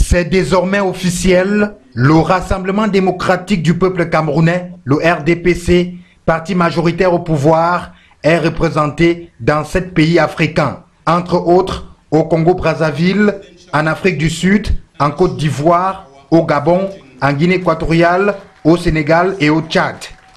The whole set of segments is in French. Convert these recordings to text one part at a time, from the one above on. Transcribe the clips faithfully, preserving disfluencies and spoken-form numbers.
C'est désormais officiel, le Rassemblement démocratique du peuple camerounais, le R D P C, parti majoritaire au pouvoir, est représenté dans sept pays africains, entre autres au Congo-Brazzaville, en Afrique du Sud, en Côte d'Ivoire, au Gabon, en Guinée équatoriale, au Sénégal et au Tchad.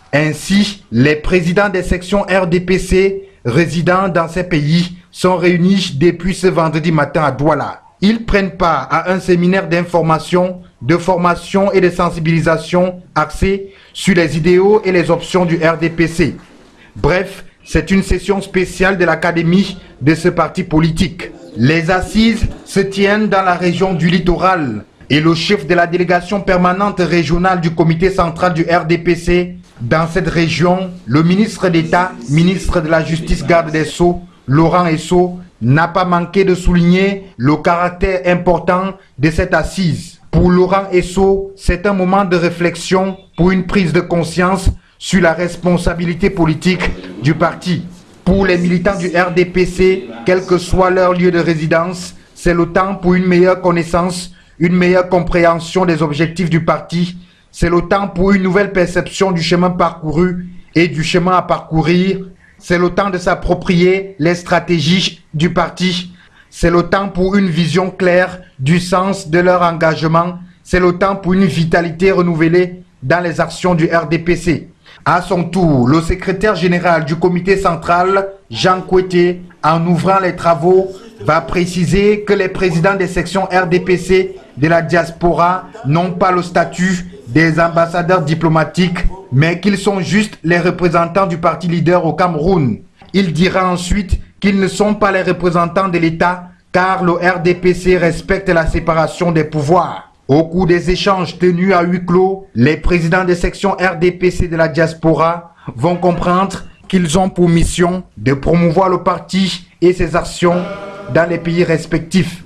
Ainsi, les présidents des sections R D P C résidant dans ces pays sont réunis depuis ce vendredi matin à Douala. Ils prennent part à un séminaire d'information, de formation et de sensibilisation axé sur les idéaux et les options du R D P C. Bref, c'est une session spéciale de l'académie de ce parti politique. Les assises se tiennent dans la région du littoral et le chef de la délégation permanente régionale du comité central du R D P C dans cette région, le ministre d'État, ministre de la Justice, garde des Sceaux, Laurent Esso, n'a pas manqué de souligner le caractère important de cette assise. Pour Laurent Esso, c'est un moment de réflexion pour une prise de conscience sur la responsabilité politique du parti. Pour les militants du R D P C, quel que soit leur lieu de résidence, c'est le temps pour une meilleure connaissance, une meilleure compréhension des objectifs du parti. C'est le temps pour une nouvelle perception du chemin parcouru et du chemin à parcourir. C'est le temps de s'approprier les stratégies du parti. C'est le temps pour une vision claire du sens de leur engagement. C'est le temps pour une vitalité renouvelée dans les actions du R D P C. À son tour, le secrétaire général du comité central, Jean Koueté, en ouvrant les travaux, va préciser que les présidents des sections R D P C de la diaspora n'ont pas le statut des ambassadeurs diplomatiques, mais qu'ils sont juste les représentants du parti leader au Cameroun. Il dira ensuite qu'ils ne sont pas les représentants de l'État, car le R D P C respecte la séparation des pouvoirs. Au cours des échanges tenus à huis clos, les présidents des sections R D P C de la diaspora vont comprendre qu'ils ont pour mission de promouvoir le parti et ses actions dans les pays respectifs.